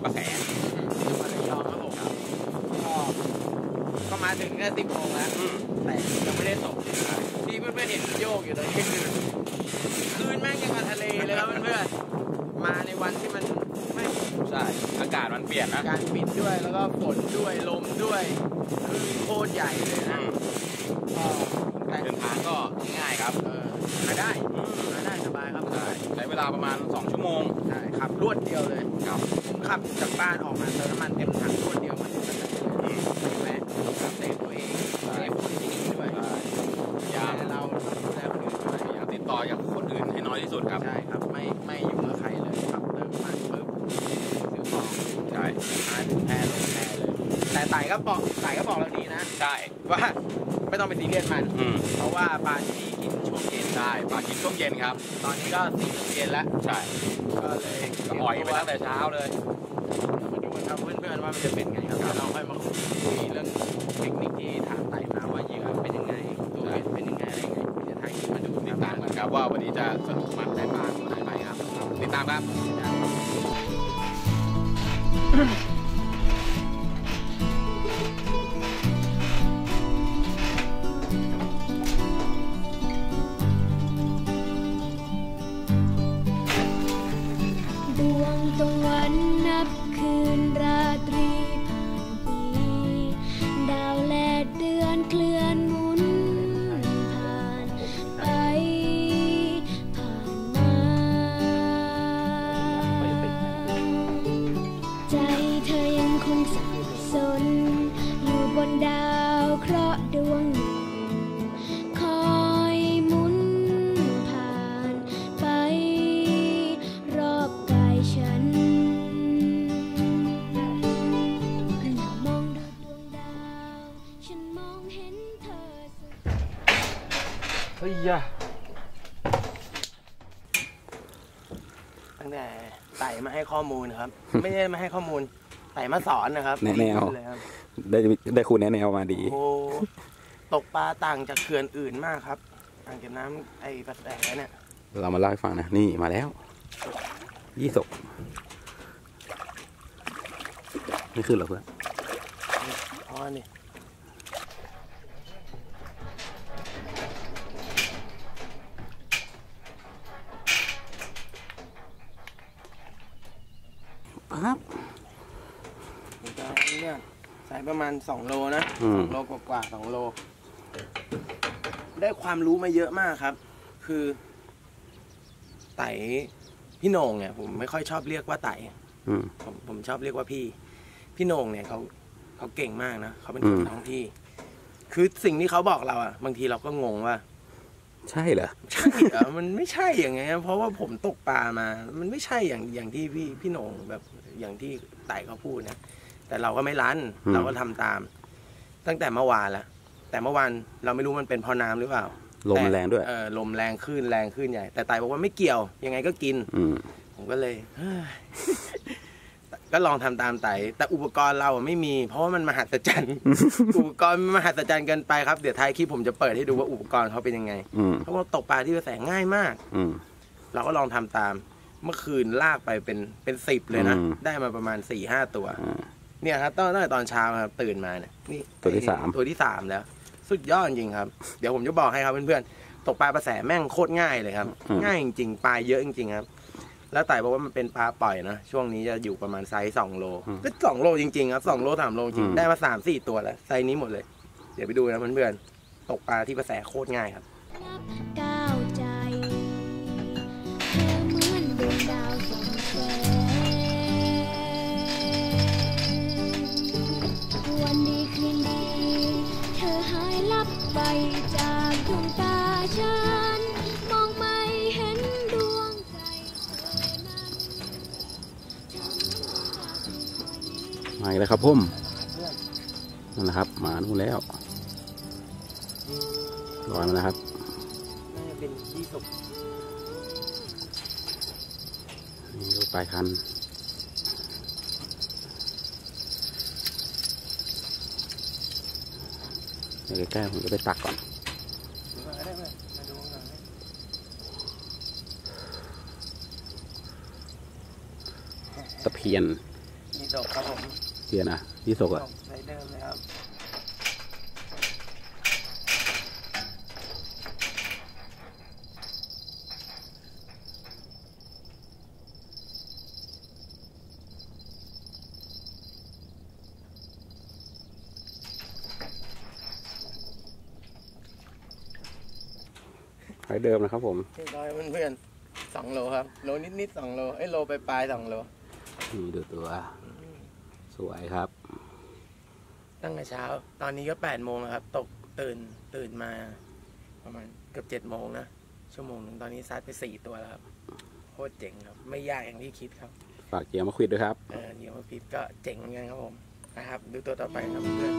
ประแสจังหวัดระยองครับผมก็มาถึงก็10 โมงแล้วแต่ยังไม่ได้ตกที่เพื่อนๆเห็นโยกอยู่ตอนนี้คือคลื่นแม่งยังกับทะเลเลยครับเพื่อนๆมาในวันที่มันไม่ใช่อากาศมันเปลี่ยนนะการปิดด้วยแล้วก็ฝนด้วยลมด้วยคือโคตรใหญ่เลยนะแต่เดินทางก็ง่ายครับมาได้สบายครับใช้เวลาประมาณ2 ชั่วโมงใช่ขับรวดเดียวเลยครับผมขับจากบ้านออกมาเติมน้ำมันเต็มถังรวดเดียวมันจะแวะเซฟตัวเองเซฟคนที่นี่ด้วยอย่าเราดูแลคนอื่นด้วยอย่าติดต่อกับคนอื่นให้น้อยที่สุดครับใช่ครับไม่ยุ่งกับใครเลยขับเติมน้ำมันปุ๊บซื้อของใช่มาถึงแพร่ลงแพร่เลยแต่ไต่ก็บอกเราดีนะใช่ว่าไม่ต้องไปซีเรียสมันเพราะว่าปลาที่นี่กินช่วงเย็นได้ปลากินช่วงเย็นครับตอนนี้ก็4 โมงเย็นแล้วใช่ก็เลยปล่อยไปตั้งแต่เช้าเลยมาดูกันครับเพื่อนๆว่ามันจะเป็นไงครับเราค่อยมาคุยเรื่องเทคนิคที่ถามไต่มาว่าเหยื่อเป็นยังไงตัวเป็นยังไงอะไรยังไงเดี๋ยวถ่ายคลิปมาดูติดตามกันครับว่าวันนี้จะสนุกมันได้ปลาไหมครับติดตามครับดวงตะวันนับคืนราตรีผ่านปีดาวและเดือนเคลื่อนหมุนผ่านไปผ่านมาใจเธอยังคงสับสนอยู่บนดาวเคราะห์ดวงหนึ่งคอยหมุนผ่านไปรอบกายฉันมองดูดวงดาวฉันมองเห็นเธอเฮ้ยตั้งแต่ไต่มาให้ข้อมูลครับไม่ได้มาให้ข้อมูลไต่มาสอนนะครับแนวได้ครูแนวมาดีโอ้ตกปลาต่างจากเขื่อนอื่นมากครับอ่างเก็บน้ำไอ้ประแสเนี่ยเรามาเล่าให้ฟังนะนี่มาแล้วยี่สกนี่คือเหรอเพื่อนอ๋อนี่ปั๊บเนี่ยใส่ประมาณ2 โลนะ2 โลกว่า2 โลได้ความรู้มาเยอะมากครับคือไต่พี่โหน่งเนี่ยผมไม่ค่อยชอบเรียกว่าไต่ผมชอบเรียกว่าพี่โหน่งเนี่ยเขาเก่งมากนะเขาเป็นคนท้องที่คือสิ่งที่เขาบอกเราอ่ะบางทีเราก็งงว่าใช่เหรอใช่เหรอมันไม่ใช่อย่างไงเพราะว่าผมตกปลามามันไม่ใช่อย่างที่พี่โหน่งแบบอย่างที่ไต่เขาพูดนะแต่เราก็ไม่รั้นเราก็ทำตามตั้งแต่เมื่อวานแล้วแต่เมื่อวานเราไม่รู้มันเป็นเพราะน้ำหรือเปล่าลมแรงด้วยลมแรงขึ้นใหญ่แต่ไต่บอกว่าไม่เกี่ยวยังไงก็กินผมก็เลยก็ลองทำตามไต่แต่อุปกรณ์เราไม่มีเพราะว่ามันมหัศจรรย์อุปกรณ์มหัศจรรย์เกินไปครับเดี๋ยวท้ายคลิปผมจะเปิดให้ดูว่าอุปกรณ์เขาเป็นยังไงเพราะว่าตกปลาที่กระแสง่ายมากเราก็ลองทำตามเมื่อคืนลากไปเป็น10เลยนะได้มาประมาณ4-5 ตัวเนี่ยครับตั้งแต่ตอนเช้าครับตื่นมาเนี่ยนี่ตัวที่ 3แล้วสุดยอดจริงครับเดี๋ยวผมจะบอกให้ครับเพื่อนๆตกปลาประแสแม่งโคตรง่ายเลยครับง่ายจริงๆปลาเยอะจริงๆครับแล้วไต่บอกว่ามันเป็นปลาปล่อยนะช่วงนี้จะอยู่ประมาณไซส์2 โลก็2 โลจริงๆครับ2 โล 3 โลจริงได้มา3-4 ตัวแล้วไซส์นี้หมดเลยเดี๋ยวไปดูนะเพื่อนๆตกปลาที่ประแสโคตรง่ายครับก้าวใจเธอเหมือนดวงดาวส่องแสงวันดีคืนดีเธอหายลับไปจากดวงตาฉันมองไม่เห็นดวงใจเธอนั้นมาอีกแล้วครับพุ่มนั่นนะครับมานู่นแล้วลอยมาแล้วครับน่าจะเป็นยี่สกนี่ดูปลายคันเดี๋ยวใกล้ๆผมจะไปตักก่อนตะเพียนดกครับผมเกียร์นะยี่สกดอ่ะกใช้เดิมเลยครับไฟเดิมนะครับผมเรียบร้อยเพื่อนๆ2 โลครับโลนิดๆ2 โลโลปลายๆ2 โลนี่ดูตัวสวยครับตั้งแต่เช้าตอนนี้ก็8 โมงแล้วครับตื่นมาประมาณเกือบ7 โมงนะชั่วโมงนึงตอนนี้ซัดไป4 ตัวแล้วครับโคตรเจ๋งครับไม่ยากอย่างที่คิดครับฝากเกียร์มาควิดด้วยครับเดี๋ยวพิษก็เจ๋งเหมือนกันครับผมนะครับดูตัวต่อไปครับเพื่อน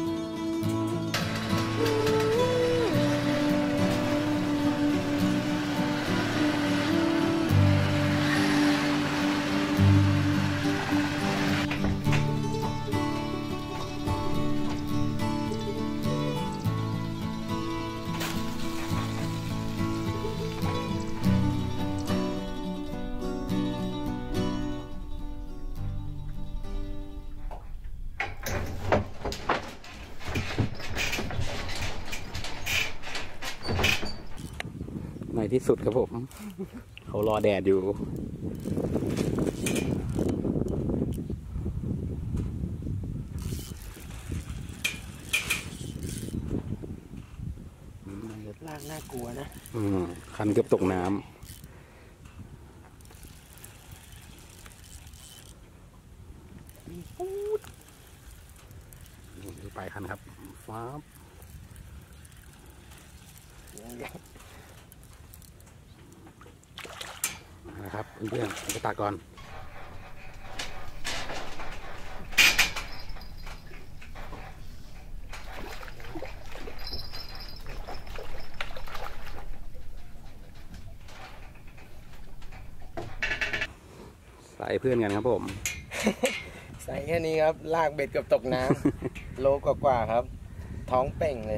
ในที่สุดครับผม เขารอแดดอยู่ลากน่ากลัวนะคันเกือบตกน้ำดูไปคันครับฟ้าบนะครับเพื่อนๆไปตักก่อนใส่เพื่อนกันครับผมใส่แค่นี้ครับลากเบ็ดเกือบตกน้ำ โลกว่าๆครับ ท้องเป่งเลย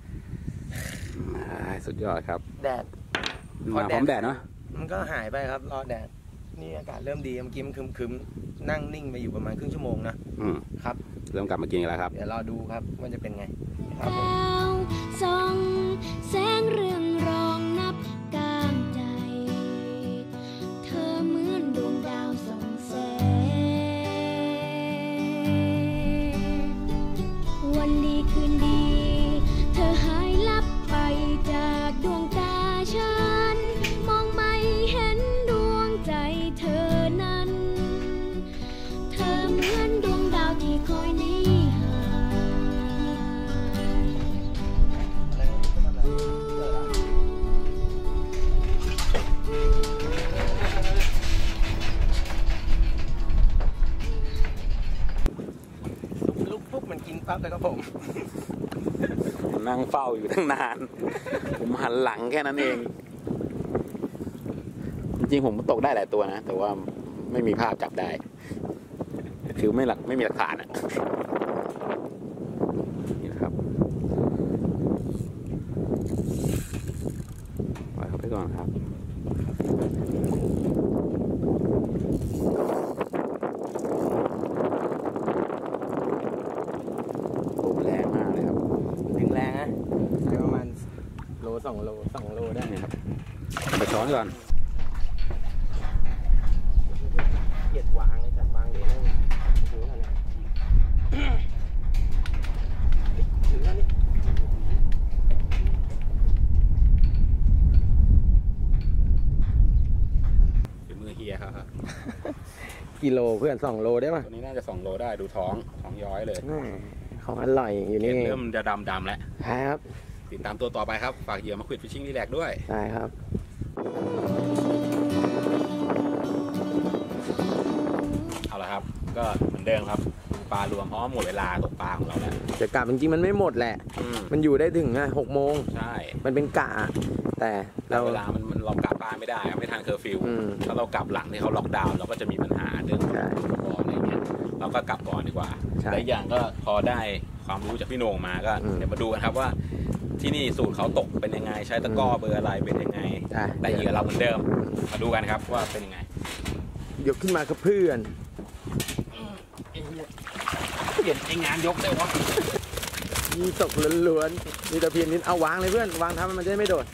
สุดยอดครับแดดมาพร้อมแดดเนาะมันก็หายไปครับรอแดดนี่อากาศเริ่มดีเมื่อกี้มันครึมๆนั่งนิ่งไปอยู่ประมาณครึ่งชั่วโมงนะครับเริ่มกลับมากินกันแล้วครับเดี๋ยวรอดูครับว่าจะเป็นไงครับผมดาวส่องแสงเรืองรองนับกลางใจ เธอเหมือนดวงดาวส่องแสง วันดีคืนดี เธอหายลับไปจากดวงตาฉัน มองไม่เห็นดวงใจเธอนั้น เธอเหมือนดวงดาวที่คอยหนีห่างลุกปุ๊บมันกินปั๊บเลยครับผมนั่งเฝ้าอยู่ตั้งนาน ผมหันหลังแค่นั้นเอง จริงๆผมตกได้หลายตัวนะ แต่ว่าไม่มีภาพจับได้ คือไม่มีหลักฐานอ่ะ นี่นะครับปล่อยเขาไปก่อนครับ โอ้แรงมากเลยครับถึงแรงนะใช้ประมาณโล2 โลได้นี่ครับไปช้อนก่อนเกียดวางเลยจัดวางเดี๋ยวนั่งดูเท่านี้ถึงแล้วนี่เป็นมือเฮียครับกิโลเพื่อน2 โลได้ป่ะตัวนี้น่าจะ2 โลได้ดูท้องย้อยเลยของอร่อยอยู่นี่เริ่มจะดำแล้วครับติดตามตัวต่อไปครับ ฝากเหยื่อมาควิดฟิชชิ่งรีแลกด้วยได้ครับเอาละครับ ก็เหมือนเดิมครับปลารวมเพราะว่าหมดเวลาตกปลาของเราแล้วจะกลับจริงๆมันไม่หมดแหละ มันอยู่ได้ถึง6 โมงใช่มันเป็นกะแต่แต่เวลามันเรากลับบ้านไม่ได้ไม่ทันเคอร์ฟิวอืมถ้าเรากลับหลังที่เขาล็อกดาวน์เราก็จะมีปัญหาเรื่องใช่บอลอะไรเงี้ยเราก็กลับก่อนดีกว่าใช่และอย่างก็พอได้ความรู้จากพี่โหน่งมาก็ เดี๋ยวมาดูกันครับว่า ที่นี่สูตรเขาตกเป็นยังไง ใช้ตะกร้อเบอร์อะไรเป็นยังไง แต่เหยื่อเราเหมือนเดิม มาดูกันครับว่าเป็นยังไงยกขึ้นมาครับเพื่อนเปลี่ยนไองานยกได้วะมีตกล้วนๆมีตะเพียนนิดเอาวางเลยเพื่อนวางทำมันจะได้ไม่โดด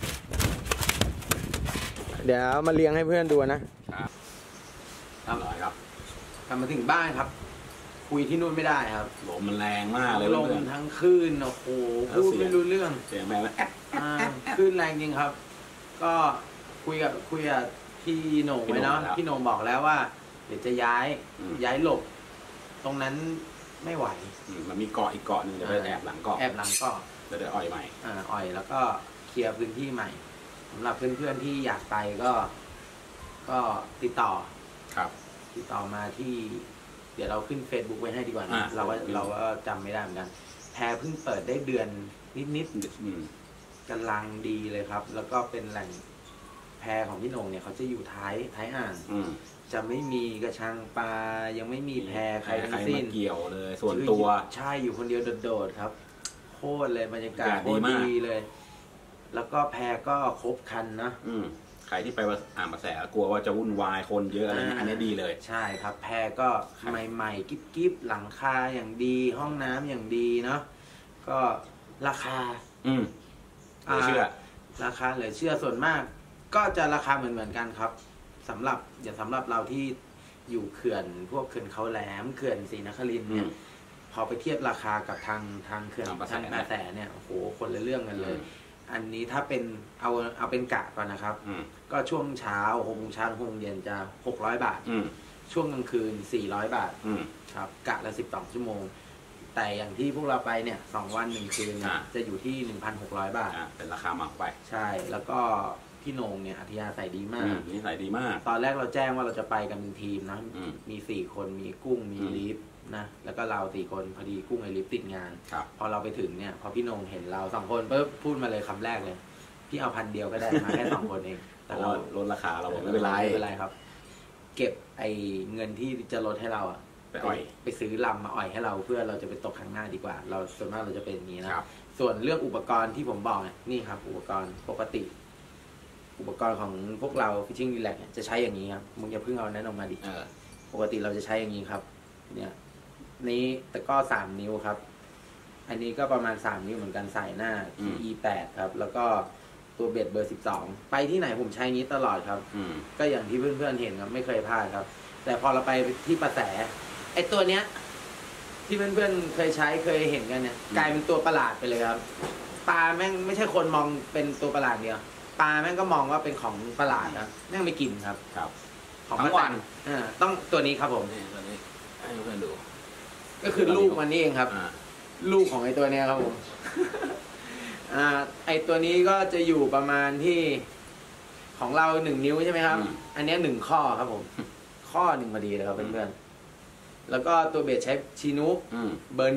เดี๋ยวมาเลี้ยงให้เพื่อนดูนะครับอร่อยครับกลับมาถึงบ้านครับ คุยที่นู่นไม่ได้ครับลมมันแรงมากเลยลมทั้งคลื่นโอ้โหพูดไม่รู้เรื่องเสียงแม่มันแอ๊ะคลื่นแรงจริงครับ ก็คุยกับพี่โหน่งไว้เนาะพี่โหน่งบอกแล้วว่าเดี๋ยวจะย้ายหลบ ตรงนั้นไม่ไหวมันมีเกาะอีกเกาะหนึ่งเดี๋ยวไปแอบหลังเกาะเดี๋ยวอ่อยใหม่อ่อยแล้วก็เคลียร์พื้นที่ใหม่สำหรับเพื่อนๆที่อยากไปก็ติดต่อครับติดต่อมาที่เดี๋ยวเราขึ้น Facebook ไว้ให้ดีกว่านะเราก็จำไม่ได้เหมือนกันแพรเพิ่งเปิดได้เดือนนิดกำลังดีเลยครับ แล้วก็เป็นแหล่งแพรของพี่โหน่งเนี่ยเขาจะอยู่ท้ายอ่างจะไม่มีกระชังปลายังไม่มีแพรใครทั้งสิ้นเกี่ยวเลยส่วนตัวใช่อยู่คนเดียวโดดๆครับโคตรเลยบรรยากาศโคตรดีเลย แล้วก็แพรก็ครบคันนะใครที่ไปอ่างกระแสกลัวว่าจะวุ่นวายคนเยอะอะไรอันนี้ดีเลยใช่ครับแพรก็ใหม่ๆกิ๊บหลังคาอย่างดีห้องน้ำอย่างดีเนาะก็ราคาเชื่อราคาเหลือเชื่อส่วนมากก็จะราคาเหมือนกันครับสำหรับเราที่อยู่เขื่อนพวกเขื่อนเขาแหลมเขื่อนศรีนครินทร์เนี่ยพอไปเทียบราคากับทางเขื่อนทางกระแสเนี่ยโอ้โหคนละเรื่องกันเลยอันนี้ถ้าเป็นเอาเป็นกะก่อนนะครับก็ช่วงเช้า6 โมงเช้า6 โมงเย็นจะ600 บาทช่วงกลางคืน400 บาทครับกะละ12 ชั่วโมงแต่อย่างที่พวกเราไปเนี่ย2 วัน 1 คืนจะอยู่ที่ 1,600 บาทเป็นราคาเหมาไปใช่แล้วก็พี่โหน่งเนี่ยอัธยาศัยดีมากนิสัยดีมากตอนแรกเราแจ้งว่าเราจะไปกันเป็นทีมนะมี4 คนมีกุ้งมีลิฟนะแล้วก็เรา4 คนพอดีกุ้งไอลิฟติดงานพอเราไปถึงเนี่ยพอพี่โหน่งเห็นเรา2 คนปุ๊บพูดมาเลยคำแรกเลยพี่เอา1,000 เดียวก็ได้มาแค่2 คนเองแต่เราลดราคาเราบอกไม่เป็นไรครับเก็บไอเงินที่จะลดให้เราไปซื้อลำมาอ่อยให้เราเพื่อเราจะไปตกครั้งหน้าดีกว่าเราส่วนมากเราจะเป็นอย่างนี้นะส่วนเรื่องอุปกรณ์ที่ผมบอกนี่ครับอุปกรณ์ปกติอุปกรณ์ของพวกเรา Fishing Relax เนี่ยจะใช้อย่างนี้ครับมึงอย่าเพิ่งเอานั้นออกมาดิปกติเราจะใช้อย่างนี้ครับเนี่ยนี้ตะก้อ3 นิ้วครับอันนี้ก็ประมาณ3 นิ้วเหมือนกันใส่หน้า E8 ครับแล้วก็ตัวเบ็ดเบอร์12ไปที่ไหนผมใช้นี้ตลอดครับก็อย่างที่เพื่อนๆเห็นครับไม่เคยพลาดครับแต่พอเราไปที่ประแสไอตัวเนี้ยที่เพื่อนๆเคยใช้เคยเห็นกันเนี่ยกลายเป็นตัวประหลาดไปเลยครับปลาแม่งไม่ใช่คนมองเป็นตัวประหลาดเดียวปลาแม่งก็มองว่าเป็นของประหลาดนะแม่งไม่กินครับของทั้งวันต้องตัวนี้ครับผมตัวนี้ให้เพื่อนดูก็คือลูกมันนี่เองครับลูกของไอตัวเนี้ยครับผมไอตัวนี้ก็จะอยู่ประมาณที่ของเรา1 นิ้วใช่ไหมครับอันนี้1 ข้อครับผมข้อ1พอดีเลยครับเพื่อนๆแล้วก็ตัวเบ็ดใช้ชินุเบอร์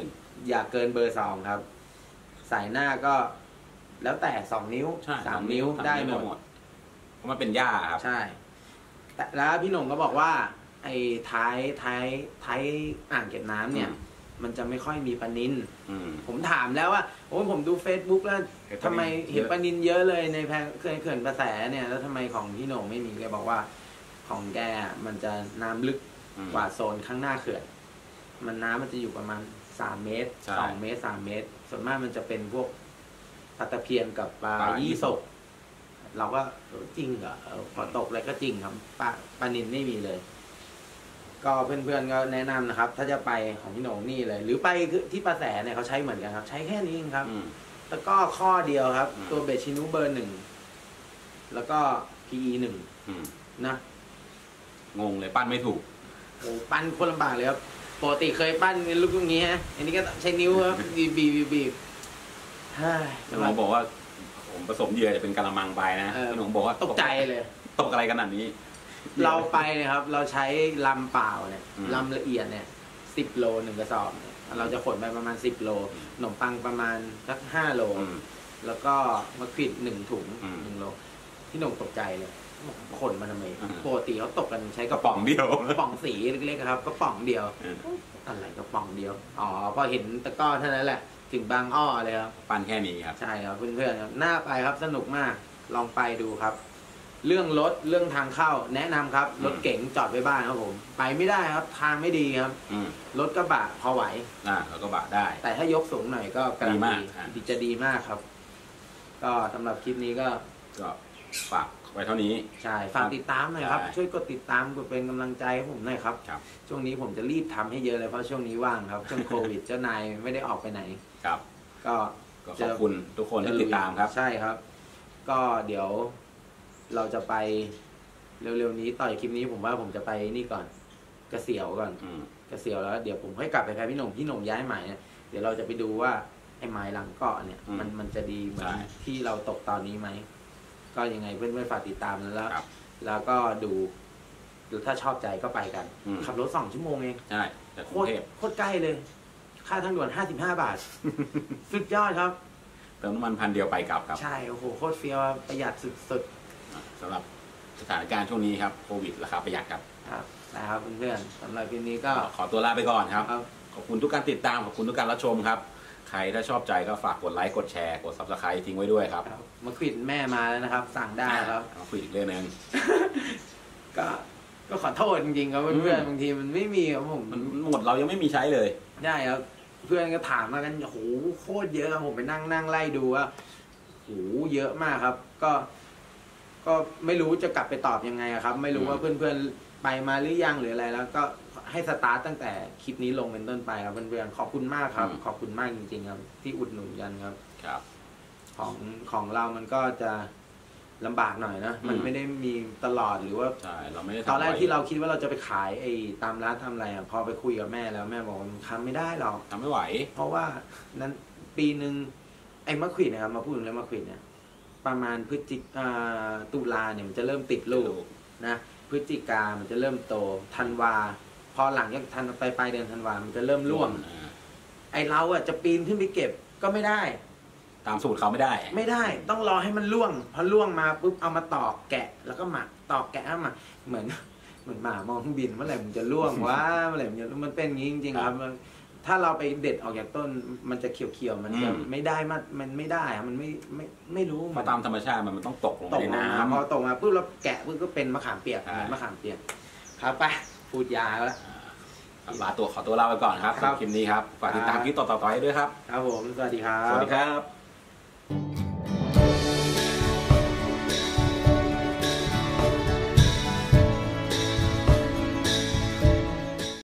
1อย่าเกินเบอร์ 2ครับสายหน้าก็แล้วแต่2 นิ้ว3 นิ้วได้หมดเพราะมันเป็นหญ้าครับใช่แต่แล้วพี่หนุ่มก็บอกว่าไอ้ท้ายอ่างเก็บน้ำเนี่ยมันจะไม่ค่อยมีปลานิลผมถามแล้วว่าโอ้ผมดู Facebook แล้วทำไมเห็นปลานิลเยอะเลยในเขื่อนกระแสเนี่ยแล้วทำไมของพี่หนุ่มไม่มีแกบอกว่าของแกมันจะน้ำลึกกว่าโซนข้างหน้าเขื่อนมันจะอยู่ประมาณ3 เมตร2 เมตร3 เมตรส่วนมากมันจะเป็นพวกปลาตะเพียนกับปลายี่สกเราก็จริงเหรอพอตกอะไรก็จริงครับปลานิลไม่มีเลยก็เพื่อนๆก็แนะนำนะครับถ้าจะไปของพี่โหน่งนี่เลยหรือไปที่ประแสเนี่ยเขาใช้เหมือนกันครับใช้แค่นี้เองครับแล้วก็ข้อเดียวครับตัวเบชินุเบอร์ 1แล้วก็ PE 1นะงงเลยปั้นไม่ถูกโอ้ปั้นคนลำบากเลยครับปกติเคยปั้นลูกอย่างนี้ฮะอันนี้ก็ใช้นิ้วครับบีบพี่หนุ่มบอกว่าผมผสมเหยื่อจะเป็นกะละมังไปนะพี่หนุ่มบอกว่าตกใจเลยตกอะไรขนาดนี้เราไปเนี่ยครับเราใช้ลำเปล่าเนี่ยลำละเอียดเนี่ย10 โล1 กระสอบเนี่ยเราจะขนไปประมาณ10 โลขนมปังประมาณสัก5 โลแล้วก็มะขิด1 ถุง1 โลพี่หนุ่มตกใจเลยขนมาทำไมปกติเขาตกกันใช้กระป๋องเดียวกระป๋องสีเล็กๆครับกระป๋องเดียวอะไรกระป๋องเดียวอ๋อพอเห็นตะก้อเท่านั้นแหละถึงบางอ้อเลยครับปั้นแค่นี้ครับใช่ครับเพื่อนๆน่าไปครับสนุกมากลองไปดูครับเรื่องรถเรื่องทางเข้าแนะนำครับรถเก๋งจอดไว้บ้านครับผมไปไม่ได้ครับทางไม่ดีครับรถกระบะพอไหวแล้วก็บะได้แต่ถ้ายกสูงหน่อยก็ดีมากจะดีมากครับก็สำหรับคลิปนี้ก็ฝากไว้เท่านี้ใช่ฝากติดตามหน่อยครับช่วยกดติดตามกดเป็นกำลังใจให้ผมหน่อยครับช่วงนี้ผมจะรีบทำให้เยอะเลยเพราะช่วงนี้ว่างครับช่วงโควิดเจ้านายไม่ได้ออกไปไหนครับก็ขอบคุณทุกคนที่ติดตามครับใช่ครับก็เดี๋ยวเราจะไปเร็วๆนี้ต่อจากคลิปนี้ผมว่าผมจะไปนี่ก่อนกระเสียวก่อนกระเสียวแล้วเดี๋ยวผมค่อยกลับไปแพ้พี่หนุ่มย้ายใหม่เนี่ยเดี๋ยวเราจะไปดูว่าไอ้ไม้หลังเกาะเนี่ยมันจะดีเหมือนที่เราตกตอนนี้ไหมก็ยังไงเพื่อนๆฝากติดตามแล้วก็ดูหรือถ้าชอบใจก็ไปกันขับรถ2 ชั่วโมงเองใช่โคตรใกล้เลยค่าทางด่วน55 บาทสุดยอดครับเติมน้ำมัน1,000 เดียวไปกลับครับใช่โอ้โหโคตรเฟี้ยวประหยัดสุดๆสำหรับสถานการณ์ช่วงนี้ครับโควิดราคาประหยัดครับนะครับเพื่อนๆสำหรับคลิปนี้ก็ขอตัวลาไปก่อนครับขอบคุณทุกการติดตามขอบคุณทุกการรับชมครับใครถ้าชอบใจก็ฝากกดไลค์กดแชร์กด Subscribe ทิ้งไว้ด้วยครับมาควิดแม่มาแล้วนะครับสั่งได้ครับมาควิดอีกเรื่องนึงก็ขอโทษจริงๆครับเพื่อนๆบางทีมันไม่มีครับผมมันหมดเรายังไม่มีใช้เลยได้ครับเพื่อนก็ถามมากันโหโคตรเยอะครับผมไปนั่งไล่ดูว่าโหเยอะมากครับก็ไม่รู้จะกลับไปตอบยังไงครับไม่รู้ว่าเพื่อนๆไปมาหรือยังหรืออะไรแล้วก็ให้สตาร์ตตั้งแต่คลิปนี้ลงเป็นต้นไปครับเพื่อนๆขอบคุณมากครับขอบคุณมากจริงๆครับที่อุดหนุนกันครับของเรามันก็จะลำบากหน่อยนะมันไม่ได้มีตลอดหรือว่าตอนแรกที่เราคิดว่าเราจะไปขายไอ้ตามร้านทำอะไรอ่ะพอไปคุยกับแม่แล้วแม่บอกทำไม่ได้หรอกทำไม่ไหวเพราะว่านั้นปีนึงไอ้มะขวิดนะครับมาพูดถึงเรื่องมะขวิดเนี่ยประมาณตุลาเนี่ยมันจะเริ่มติดลูกนะพฤศจิกามันจะเริ่มโตธันวาพอหลังจากปลายเดือนธันวามันจะเริ่มร่วงไอเราอ่ะจะปีนขึ้นไปเก็บก็ไม่ได้ตามสูตรเขาไม่ได้ต้องรอให้มันร่วงพอร่วงมาปุ๊บเอามาตอกแกะแล้วก็หมักตอกแกะมาเหมือนหมามองเครื่องบินเมื่อไหร่มันจะร่วงว่าเมื่อไหร่มันเป็นอย่างนี้จริงๆครับถ้าเราไปเด็ดออกจากต้นมันจะเขียวๆมันจะไม่ได้มันไม่ได้มันไม่รู้มันตามธรรมชาติมันต้องตกลงในน้ำพอตกมาปุ๊บเราแกะปุ๊บก็เป็นมะขามเปียกครับไปพูดยาแล้วขอตัวลาไปก่อนครับคลิปนี้ครับฝากติดตามคลิปต่อๆไปด้วยครับครับผมสวัสดีครับสวัสดีครับ